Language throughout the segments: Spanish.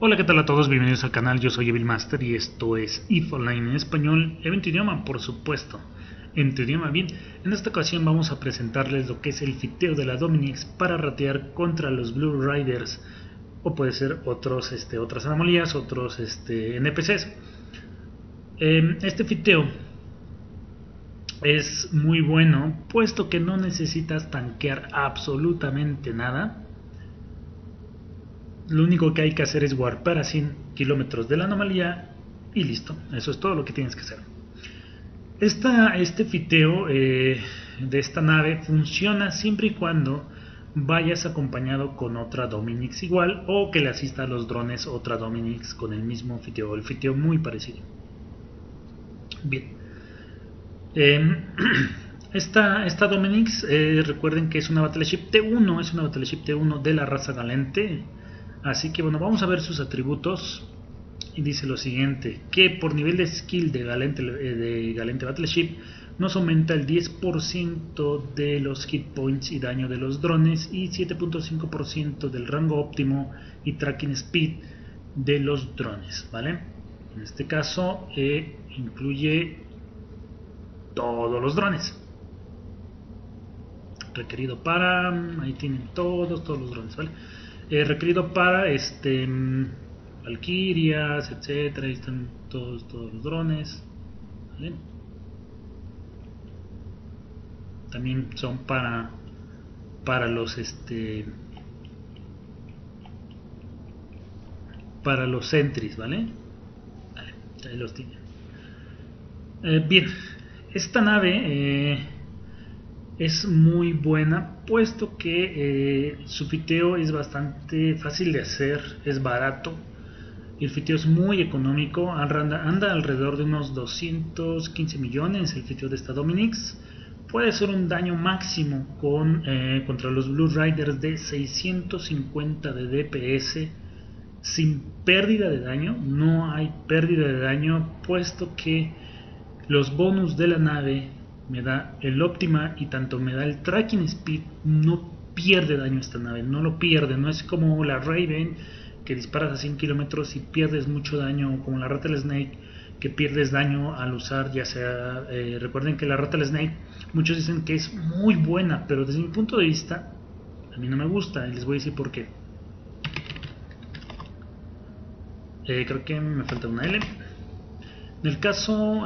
Hola, ¿qué tal a todos? Bienvenidos al canal, yo soy Evil Master y esto es EVE Online en español, en tu idioma, por supuesto, en tu idioma. Bien, en esta ocasión vamos a presentarles lo que es el fiteo de la Dominix para ratear contra los Blue Riders, o puede ser otras anomalías, otros NPCs. Este fiteo es muy bueno, puesto que no necesitas tanquear absolutamente nada. Lo único que hay que hacer es warpar a 100 kilómetros de la anomalía y listo. Eso es todo lo que tienes que hacer. Este fiteo de esta nave funciona siempre y cuando vayas acompañado con otra Dominix igual, o que le asista a los drones otra Dominix con el mismo fiteo, el fiteo muy parecido. Bien. Esta Dominix, recuerden que es una Battleship T1, es una Battleship T1 de la raza Galente. Así que bueno, vamos a ver sus atributos. Y dice lo siguiente, que por nivel de skill de Galente Battleship nos aumenta el 10% de los hit points y daño de los drones y 7.5% del rango óptimo y tracking speed de los drones, ¿vale? En este caso incluye todos los drones. Requerido para, ahí tienen todos los drones, ¿vale? Requerido para Valkyrias, etcétera. Ahí están todos los drones, ¿vale? También son para los para los sentries, ¿vale? Vale, ahí los tienen. Bien, esta nave es muy buena, puesto que su fiteo es bastante fácil de hacer, es barato. El fiteo es muy económico, anda alrededor de unos 215 millones el fiteo de esta Dominix. Puede ser un daño máximo contra los Blue Riders de 650 de DPS sin pérdida de daño. No hay pérdida de daño, puesto que los bonus de la nave me da el óptima y tanto me da el tracking speed. No pierde daño esta nave, no lo pierde. No es como la Raven, que disparas a 100 kilómetros y pierdes mucho daño, como la Rattlesnake, que pierdes daño al usar, ya sea, recuerden que la Rattlesnake, muchos dicen que es muy buena, pero desde mi punto de vista, a mí no me gusta, y les voy a decir por qué. Creo que me falta una L. En el caso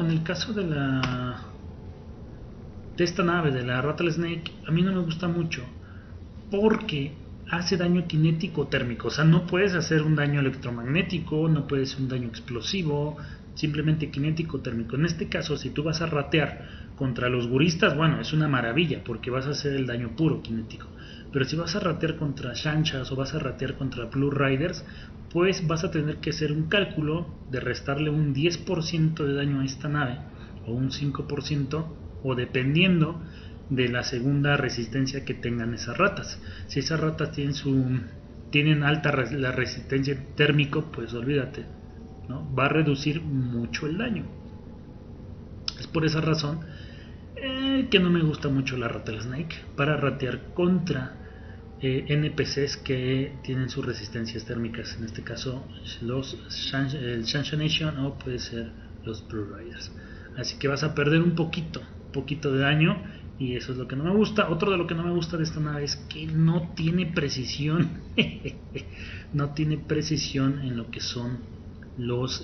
de esta nave, de la Rattlesnake, a mí no me gusta mucho, porque hace daño cinético térmico. O sea, no puedes hacer un daño electromagnético, no puedes hacer un daño explosivo, simplemente cinético térmico. En este caso, si tú vas a ratear contra los guristas, bueno, es una maravilla, porque vas a hacer el daño puro cinético. Pero si vas a ratear contra Shanshas o vas a ratear contra Blue Riders, pues vas a tener que hacer un cálculo de restarle un 10% de daño a esta nave, o un 5%, o dependiendo de la segunda resistencia que tengan esas ratas. Si esas ratas tienen alta la resistencia térmico, pues olvídate, ¿no? Va a reducir mucho el daño. Es por esa razón que no me gusta mucho la Rattlesnake para ratear contra NPCs que tienen sus resistencias térmicas. En este caso el Shansha Nation, o puede ser los Blue Riders. Así que vas a perder un poquito de daño, y eso es lo que no me gusta. Otro de lo que no me gusta de esta nave es que no tiene precisión. No tiene precisión en lo que son los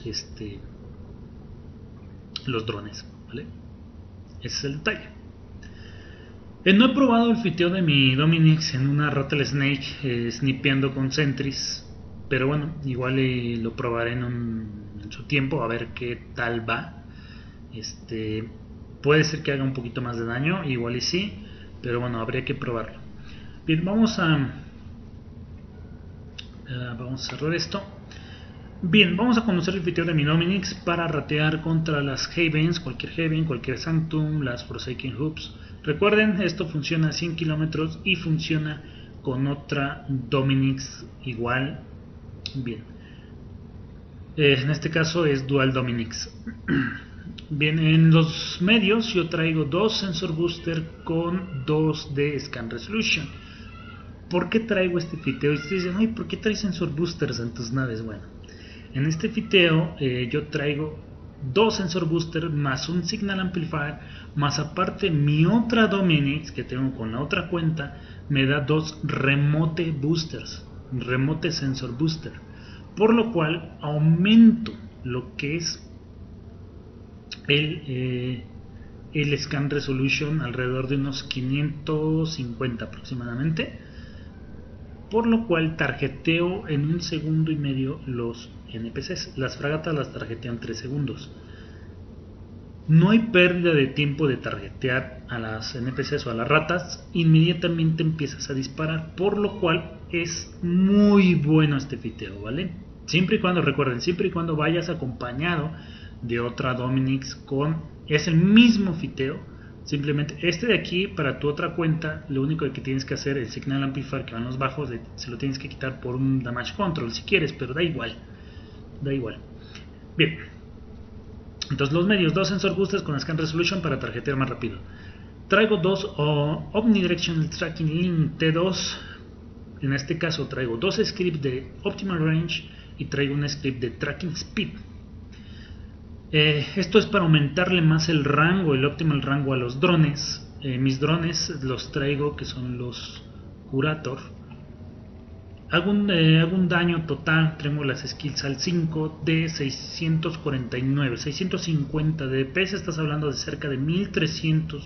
drones, ¿vale? Ese es el detalle. No he probado el fiteo de mi Dominix en una Rattlesnake snipeando con sentries, pero bueno, igual lo probaré en su tiempo, a ver qué tal va. Puede ser que haga un poquito más de daño, igual y sí, pero bueno, habría que probarlo. Bien, vamos a cerrar esto. Bien, vamos a conocer el fiteo de mi Dominix para ratear contra las Havens, cualquier Haven, cualquier Sanctum, las Forsaken Hoops. Recuerden, esto funciona a 100 kilómetros y funciona con otra Dominix igual. Bien, en este caso es Dual Dominix. Bien, en los medios yo traigo 2 Sensor Booster con 2 de Scan Resolution. ¿Por qué traigo este fiteo? Y ustedes dicen, ay, ¿por qué traes Sensor Boosters en tus naves? Bueno, En este fiteo yo traigo 2 sensor booster más un signal amplifier, más aparte mi otra Dominix que tengo con la otra cuenta me da 2 remote boosters, remote sensor booster, por lo cual aumento lo que es el scan resolution alrededor de unos 550 aproximadamente, por lo cual tarjeteo en 1 segundo y medio los NPCs. Las fragatas las tarjetean 3 segundos. No hay pérdida de tiempo de tarjetear a las NPCs o a las ratas, inmediatamente empiezas a disparar, por lo cual es muy bueno este fiteo, ¿vale? Siempre y cuando, recuerden, siempre y cuando vayas acompañado de otra Dominix es el mismo fiteo, simplemente este de aquí para tu otra cuenta, lo único que tienes que hacer, el signal amplifier que va en los bajos, se lo tienes que quitar por un damage control si quieres, pero da igual. Bien, entonces los medios, 2 sensor boosters con scan resolution para tarjetear más rápido. Traigo 2 omnidirectional tracking link T2. En este caso traigo 2 scripts de optimal range y traigo un script de tracking speed. Esto es para aumentarle más el rango, el optimal rango a los drones. Mis drones los traigo, que son los Curator. Hago un daño total, tengo las skills al 5 de 649, 650 de DPS, estás hablando de cerca de 1300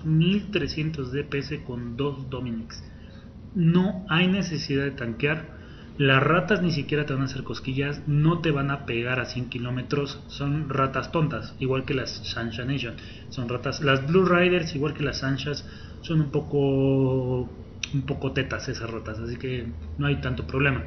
DPS con 2 Dominix. No hay necesidad de tanquear. Las ratas ni siquiera te van a hacer cosquillas, no te van a pegar a 100 kilómetros, son ratas tontas, igual que las Sansha Nation. Son ratas, las Blue Riders, igual que las Sanshas, son un poco tetas esas ratas, así que no hay tanto problema.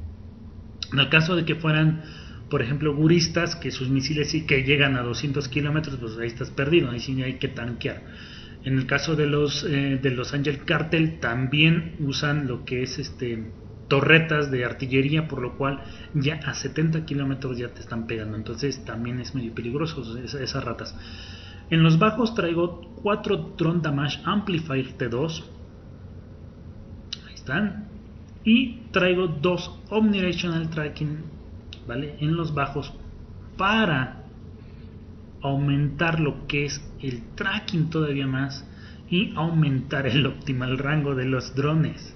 En el caso de que fueran, por ejemplo, guristas, que sus misiles sí que llegan a 200 kilómetros, pues ahí estás perdido, ahí sí hay que tanquear. En el caso de los Angel Cartel, también usan lo que es torretas de artillería, por lo cual ya a 70 kilómetros ya te están pegando, entonces también es medio peligroso esas ratas. En los bajos traigo 4 Drone Damage Amplifier T2, ahí están, y traigo 2 Omnidirectional Tracking, ¿vale? En los bajos para aumentar lo que es el tracking todavía más y aumentar el optimal rango de los drones.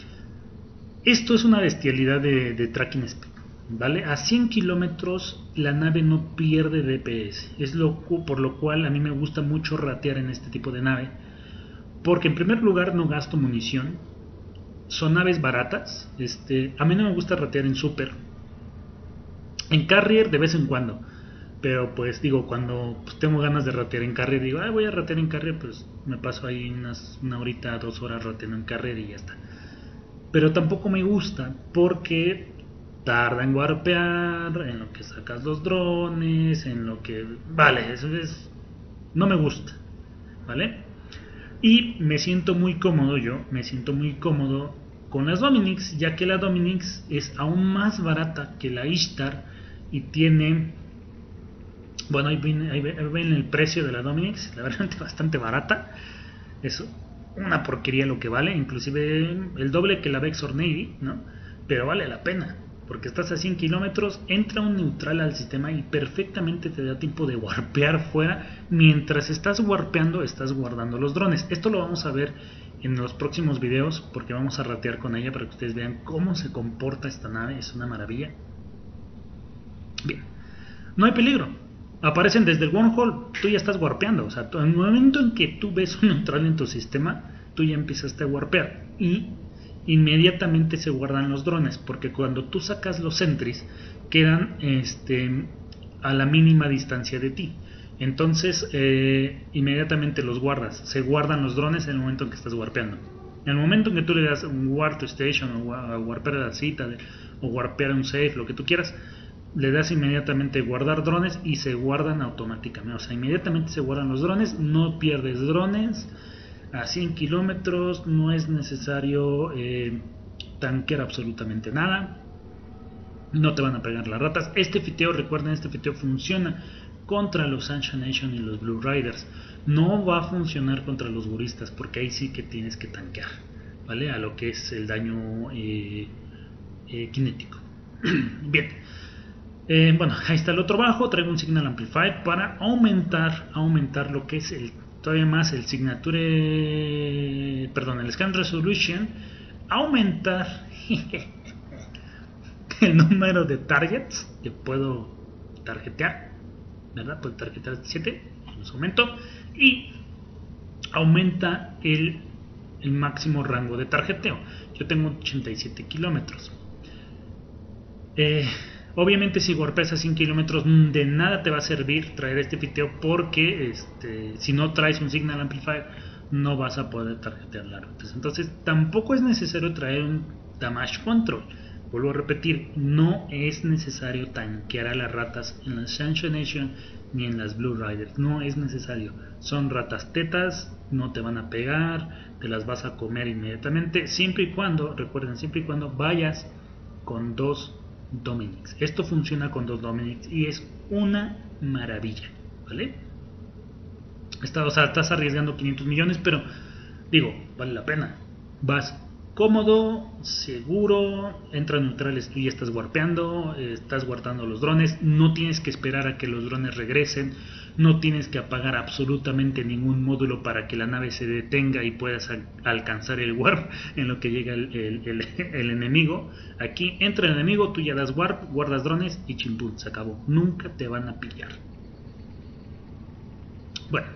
Esto es una bestialidad de tracking speed, ¿vale? A 100 kilómetros la nave no pierde DPS, por lo cual a mí me gusta mucho ratear en este tipo de nave, porque en primer lugar no gasto munición, son naves baratas, a mí no me gusta ratear en super, en carrier de vez en cuando, pero pues digo, cuando pues, tengo ganas de ratear en carrier, digo, voy a ratear en carrier, pues me paso ahí una horita, 2 horas rateando en carrier y ya está. Pero tampoco me gusta porque tarda en warpear, en lo que sacas los drones, en lo que... Vale, no me gusta, ¿vale? Y me siento muy cómodo con las Dominix, ya que la Dominix es aún más barata que la Ishtar y tiene... Bueno, ahí ven el precio de la Dominix, la verdad es bastante barata, eso. Una porquería lo que vale, inclusive el doble que la Vexor Navy, ¿no? Pero vale la pena, porque estás a 100 kilómetros, entra un neutral al sistema y perfectamente te da tiempo de warpear fuera. Mientras estás warpeando, estás guardando los drones. Esto lo vamos a ver en los próximos videos, porque vamos a ratear con ella para que ustedes vean cómo se comporta esta nave, es una maravilla. Bien, no hay peligro. Aparecen desde el wormhole, tú ya estás warpeando, o sea, en el momento en que tú ves un neutral en tu sistema, tú ya empezaste a warpear y inmediatamente se guardan los drones, porque cuando tú sacas los sentries quedan a la mínima distancia de ti, entonces inmediatamente los guardas, se guardan los drones en el momento en que estás warpeando. En el momento en que tú le das un warp to station o warpear a la cita o warpear a un safe, lo que tú quieras, le das inmediatamente guardar drones y se guardan automáticamente, o sea, inmediatamente se guardan los drones, no pierdes drones a 100 kilómetros, no es necesario tanquear absolutamente nada, no te van a pegar las ratas. Este fiteo, recuerden, este fiteo funciona contra los Sunshine Nation y los Blue Riders, no va a funcionar contra los guristas, porque ahí sí que tienes que tanquear, ¿vale? A lo que es el daño cinético. Bien. Bueno, ahí está el otro bajo. Traigo un Signal Amplifier para aumentar lo que es todavía más el signature, perdón, el scan resolution, aumentar el número de targets que puedo targetear, ¿verdad? Puedo targetear 7 en su momento, y aumenta el máximo rango de targeteo. Yo tengo 87 kilómetros. Obviamente si golpeas a 100 kilómetros de nada te va a servir traer este piteo, porque si no traes un Signal Amplifier no vas a poder targetear las rutas. Entonces tampoco es necesario traer un Damage Control. Vuelvo a repetir, no es necesario tanquear a las ratas en la Sanction Nation ni en las Blue Riders. No es necesario. Son ratas tetas, no te van a pegar, te las vas a comer inmediatamente, siempre y cuando, recuerden, siempre y cuando vayas con 2 Dominics. Esto funciona con 2 Dominics y es una maravilla, ¿vale? O sea, estás arriesgando 500 millones, pero digo, vale la pena. Vas cómodo, seguro, entra neutrales, tú ya estás warpeando, estás guardando los drones, no tienes que esperar a que los drones regresen, no tienes que apagar absolutamente ningún módulo para que la nave se detenga y puedas alcanzar el warp en lo que llega el enemigo. Aquí entra el enemigo, tú ya das warp, guardas drones y chimpún, se acabó, nunca te van a pillar. Bueno,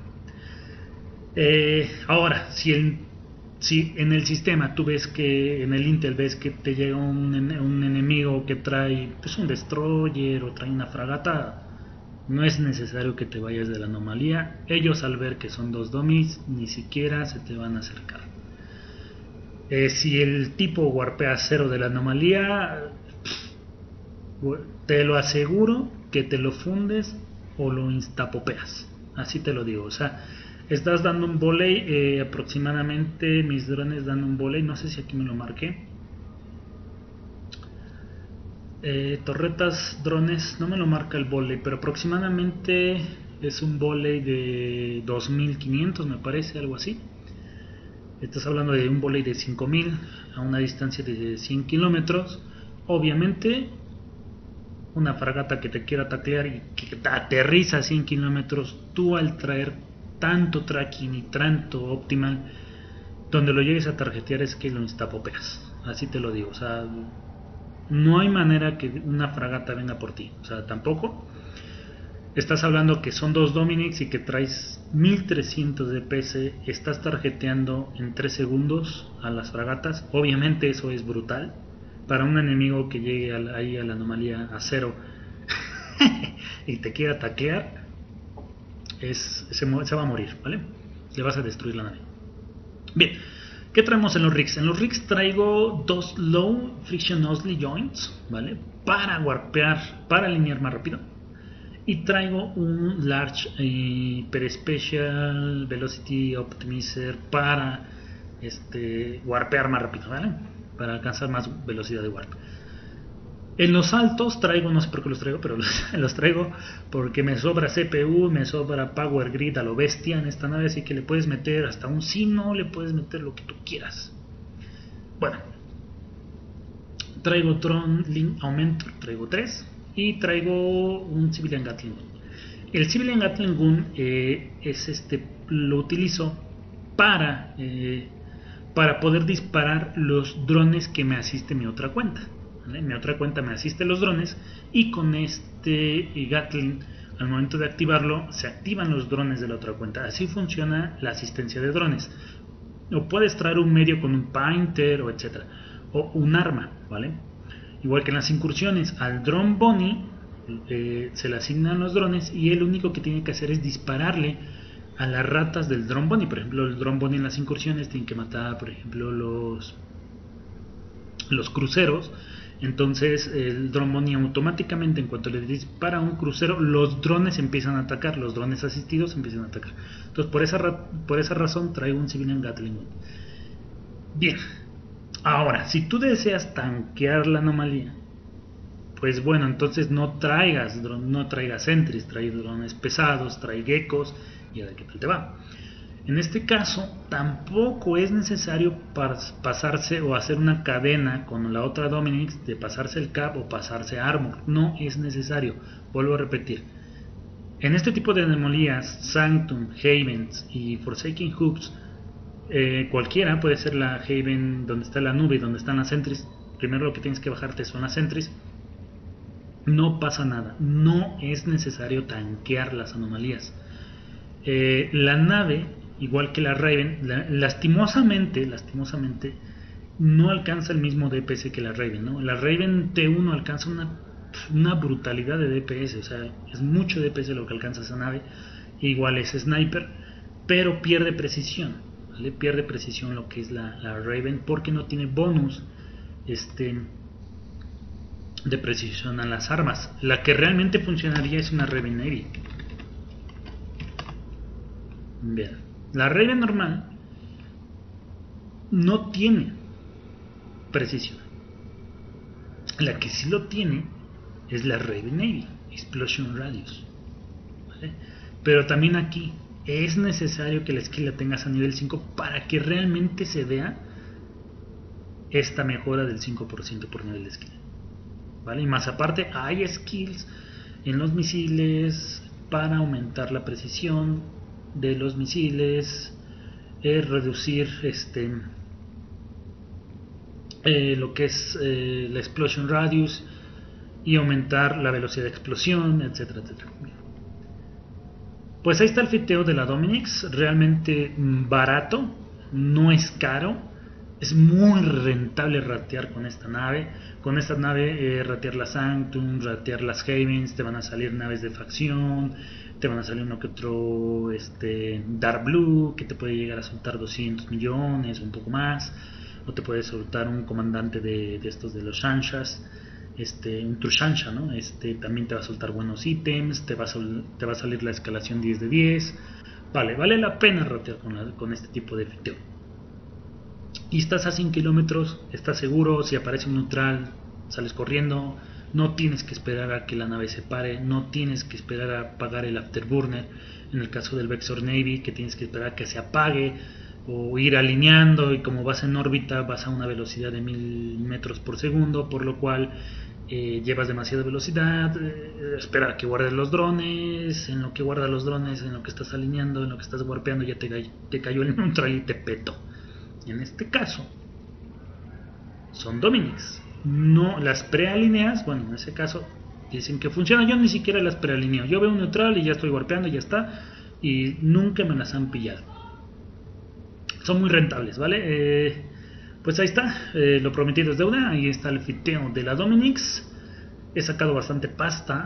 ahora, si en el sistema tú ves que, en el Intel ves que te llega un enemigo que trae pues un destroyer o trae una fragata, no es necesario que te vayas de la anomalía. Ellos, al ver que son 2 dummies, ni siquiera se te van a acercar. Si el tipo warpea 0 de la anomalía, te lo aseguro que te lo fundes o lo instapopeas, así te lo digo. O sea, estás dando un volley, aproximadamente mis drones dan un volley, no sé si aquí me lo marqué. Torretas, drones, no me lo marca el volley, pero aproximadamente es un volley de 2500, me parece, algo así. Estás hablando de un volley de 5000 a una distancia de 100 kilómetros. Obviamente, una fragata que te quiera taclear y que te aterriza a 100 kilómetros, tú al traer tanto tracking y tanto optimal, donde lo llegues a tarjetear es que lo instapopeas, así te lo digo. O sea, no hay manera que una fragata venga por ti, o sea, tampoco. Estás hablando que son 2 Dominics y que traes 1300 DPS, estás tarjeteando en 3 segundos a las fragatas. Obviamente eso es brutal para un enemigo que llegue ahí a la anomalía a 0 y te quiera taclear. Se va a morir, ¿vale? Le vas a destruir la nave. Bien, ¿qué traemos en los rigs? En los rigs traigo 2 Low Friction Nozzle Joints, ¿vale? Para warpear, para alinear más rápido. Y traigo un Large Per Special Velocity Optimizer para warpear más rápido, ¿vale? Para alcanzar más velocidad de warp. En los altos traigo, no sé por qué los traigo, pero los traigo porque me sobra CPU, me sobra Power Grid a lo bestia en esta nave, así que le puedes meter hasta un sino, le puedes meter lo que tú quieras. Bueno, traigo Tron Link Aumento, traigo 3 y traigo un Civilian Gatling Gun. El Civilian Gatling Gun lo utilizo para poder disparar los drones que me asiste mi otra cuenta. ¿Vale? Mi otra cuenta me asiste los drones y con este Gatling, al momento de activarlo, se activan los drones de la otra cuenta. Así funciona la asistencia de drones. O puedes traer un medio con un Painter o etcétera, o un arma, ¿vale? Igual que en las incursiones, al Drone Bunny se le asignan los drones y él lo único que tiene que hacer es dispararle a las ratas del Drone Bunny. Por ejemplo, el Drone Bunny en las incursiones tiene que matar, por ejemplo, los cruceros. Entonces el Drone Bunny automáticamente, en cuanto le dispara a un crucero, los drones empiezan a atacar, los drones asistidos empiezan a atacar. Entonces por esa razón traigo un Civilian Gatling Gun. Bien, ahora, si tú deseas tanquear la anomalía, pues bueno, entonces no traigas sentries, trae drones pesados, trae geckos y a ver qué tal te va. En este caso, tampoco es necesario pasarse o hacer una cadena con la otra Dominix de pasarse el Cap o pasarse Armor. No es necesario. Vuelvo a repetir. En este tipo de anomalías, Sanctum, Havens y Forsaken Hooks, cualquiera puede ser la Haven donde está la nube, donde están las sentries. Primero lo que tienes que bajarte son las sentries. No pasa nada. No es necesario tanquear las anomalías. La nave, igual que la Raven, lastimosamente, no alcanza el mismo DPS que la Raven, ¿no? La Raven T1 alcanza una brutalidad de DPS, o sea, es mucho DPS lo que alcanza esa nave. Igual es Sniper, pero pierde precisión, ¿vale? Pierde precisión lo que es la Raven, porque no tiene bonus de precisión a las armas. La que realmente funcionaría es una Raven Navy. Bien, la Raven normal no tiene precisión. La que sí lo tiene es la Raven Navy, Explosion Radius, ¿vale? Pero también aquí es necesario que la skill la tengas a nivel 5 para que realmente se vea esta mejora del 5% por nivel de skill, ¿vale? Y más aparte hay skills en los misiles para aumentar la precisión de los misiles, reducir lo que es la explosion radius y aumentar la velocidad de explosión, etcétera, etcétera. Pues ahí está el fiteo de la Dominix, realmente barato, no es caro, es muy rentable ratear con esta nave. Con esta nave ratear la Sanctum, ratear las Havens, te van a salir naves de facción, te van a salir uno que otro Dark Blue, que te puede llegar a soltar 200 millones, un poco más, o te puede soltar un comandante de estos de los Shanshas, un Trushansha, ¿no? También te va a soltar buenos ítems, te va a salir la escalación 10 de 10, vale la pena ratear con este tipo de fiteo. Y estás a 100 kilómetros, estás seguro, si aparece un neutral, sales corriendo, no tienes que esperar a que la nave se pare, no tienes que esperar a apagar el afterburner, en el caso del Vexor Navy, que tienes que esperar a que se apague, o ir alineando, y como vas en órbita, vas a una velocidad de 1000 metros por segundo, por lo cual llevas demasiada velocidad, espera a que guardes los drones, en lo que guardas los drones, en lo que estás alineando, en lo que estás warpeando, ya te cayó el neutral y te petó. En este caso son Dominix, no las prealineas. Bueno, en ese caso dicen que funciona, yo ni siquiera las prealineo, yo veo un neutral y ya estoy warpeando y ya está, y nunca me las han pillado. Son muy rentables, ¿vale? Pues ahí está, lo prometido es deuda. Ahí está el fiteo de la Dominix. He sacado bastante pasta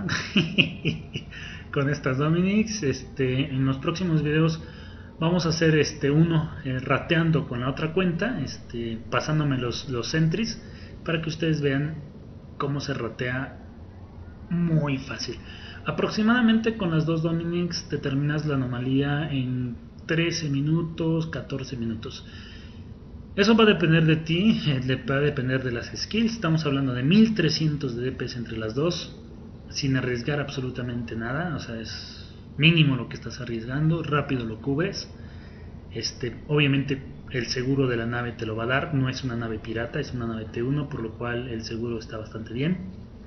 con estas Dominix. En los próximos videos vamos a hacer uno rateando con la otra cuenta, pasándome los sentries, para que ustedes vean cómo se ratea muy fácil. Aproximadamente con las dos Dominix te terminas la anomalía en 13 minutos, 14 minutos. Eso va a depender de ti, va a depender de las skills. Estamos hablando de 1300 de DPS entre las dos, sin arriesgar absolutamente nada. O sea, es mínimo lo que estás arriesgando, rápido lo cubres. Obviamente el seguro de la nave te lo va a dar, no es una nave pirata, es una nave T1, por lo cual el seguro está bastante bien.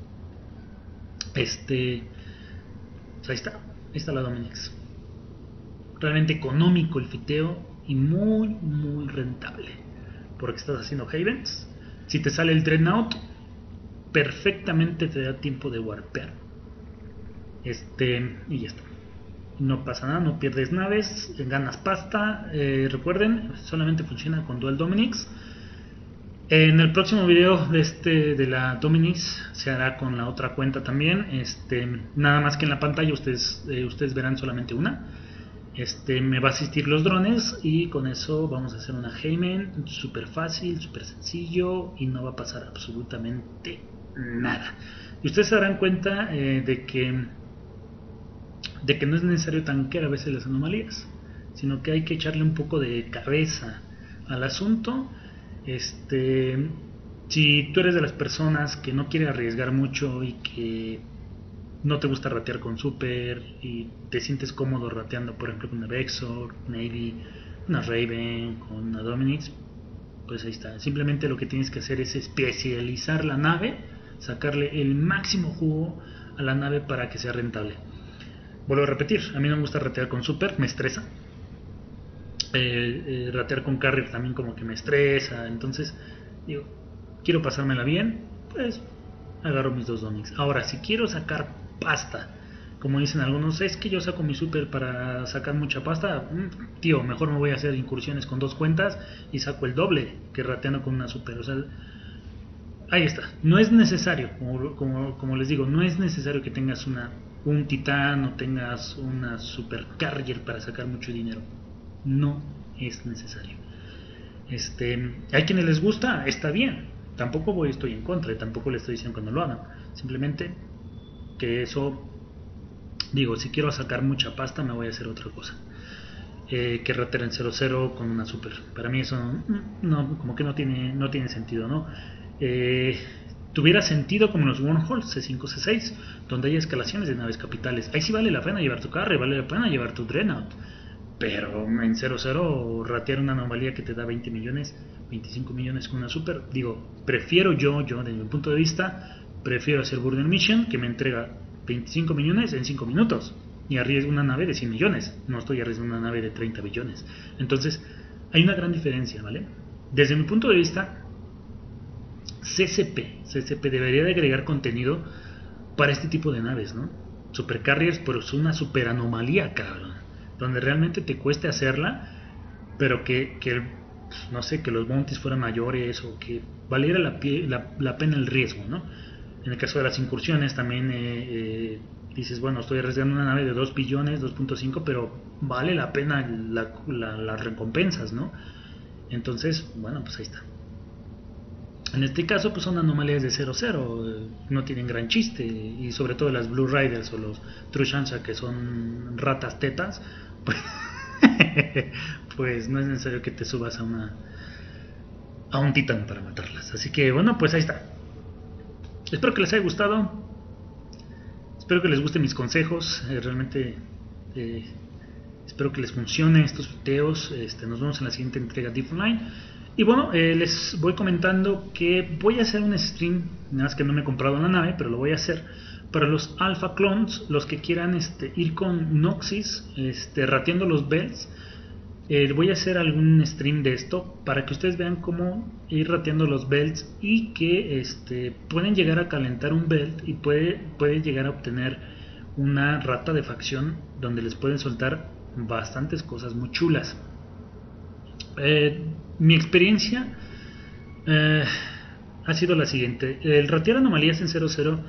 Pues ahí está la Dominix. Realmente económico el fiteo y muy rentable, porque estás haciendo Havens. Si te sale el Dreadnought, perfectamente te da tiempo de warpear. Y ya está. No pasa nada, no pierdes naves, ganas pasta. Recuerden, solamente funciona con Dual Dominix. En el próximo video de la Dominix se hará con la otra cuenta también. Nada más que en la pantalla ustedes verán solamente una. Me va a asistir los drones y con eso vamos a hacer una Haven súper fácil, súper sencillo, y no va a pasar absolutamente nada. Y ustedes se darán cuenta de que no es necesario tanquear a veces las anomalías, sino que hay que echarle un poco de cabeza al asunto. Si tú eres de las personas que no quiere arriesgar mucho y que no te gusta ratear con Super y te sientes cómodo rateando, por ejemplo, con una Vexor, Navy, una Raven, con una Dominix, pues ahí está. Simplemente lo que tienes que hacer es especializar la nave, sacarle el máximo jugo a la nave para que sea rentable. Vuelvo a repetir, a mí no me gusta ratear con Super, me estresa. Ratear con Carrier también como que me estresa. Entonces digo, quiero pasármela bien, pues agarro mis dos Dominix. Ahora, si quiero sacar pasta, como dicen algunos, es que yo saco mi Super para sacar mucha pasta, tío, mejor me voy a hacer incursiones con dos cuentas y saco el doble que rateando con una Super. O sea, ahí está. No es necesario, como les digo, no es necesario que tengas un Titán o tengas una Super Carrier para sacar mucho dinero. No es necesario. Hay quienes les gusta, está bien. Tampoco estoy en contra, tampoco le estoy diciendo que no lo hagan. Simplemente que eso, digo, si quiero sacar mucha pasta me voy a hacer otra cosa. Que ratear en 0-0 con una Super. Para mí eso no, como que no tiene sentido, ¿no? Tuviera sentido como en los Wormhole C5, C6, donde hay escalaciones de naves capitales. Ahí sí vale la pena llevar tu carry, vale la pena llevar tu Dreadnought. Pero en 0-0 ratear una anomalía que te da 20 millones, 25 millones con una Super, digo, prefiero yo desde mi punto de vista, prefiero hacer Burden Mission que me entrega 25 millones en 5 minutos y arriesgo una nave de 100 millones, no estoy arriesgando una nave de 30 billones. Entonces, hay una gran diferencia, ¿vale? Desde mi punto de vista, CCP debería de agregar contenido para este tipo de naves, ¿no? Super Carriers, pero es una super anomalía, cabrón, donde realmente te cueste hacerla, pero que no sé, que los bounties fueran mayores o que valiera la pena el riesgo, ¿no? En el caso de las incursiones también dices, bueno, estoy arriesgando una nave de 2 billones, 2.5, pero vale la pena las recompensas, ¿no? Entonces, bueno, pues ahí está. En este caso, pues son anomalías de 0-0, no tienen gran chiste, y sobre todo las Blue Riders o los Trushansha, que son ratas tetas, pues, pues no es necesario que te subas a un titán para matarlas. Así que bueno, pues ahí está. Espero que les haya gustado, espero que les gusten mis consejos, realmente espero que les funcione estos videos. Nos vemos en la siguiente entrega de Online. Y bueno, les voy comentando que voy a hacer un stream, nada más que no me he comprado la nave, pero lo voy a hacer para los Alpha Clones, los que quieran ir con Noxys, rateando los belts. Voy a hacer algún stream de esto para que ustedes vean cómo ir rateando los belts y que pueden llegar a calentar un belt y puede llegar a obtener una rata de facción donde les pueden soltar bastantes cosas muy chulas. Mi experiencia ha sido la siguiente. El ratear anomalías en 0-0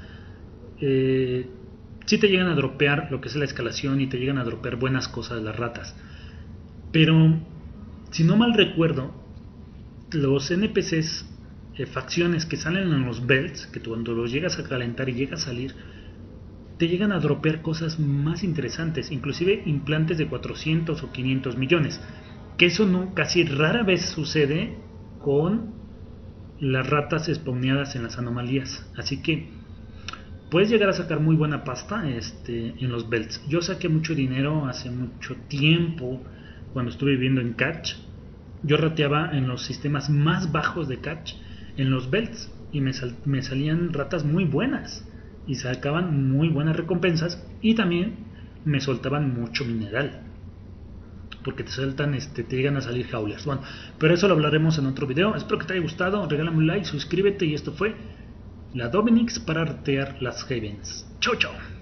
sí te llegan a dropear lo que es la escalación y te llegan a dropear buenas cosas las ratas. Pero si no mal recuerdo, los NPCs, facciones que salen en los belts, que cuando los llegas a calentar y llega a salir, te llegan a dropear cosas más interesantes, inclusive implantes de 400 o 500 millones. Que eso no, casi rara vez sucede con las ratas spawneadas en las anomalías. Así que puedes llegar a sacar muy buena pasta en los belts. Yo saqué mucho dinero hace mucho tiempo cuando estuve viviendo en Catch. Yo rateaba en los sistemas más bajos de Catch en los belts y me salían ratas muy buenas y sacaban muy buenas recompensas y también me soltaban mucho mineral. Porque te sueltan, te llegan a salir Howlers. Bueno, pero eso lo hablaremos en otro video. Espero que te haya gustado. Regálame un like, suscríbete. Y esto fue la Dominix para ratear las Havens. Chau, chau.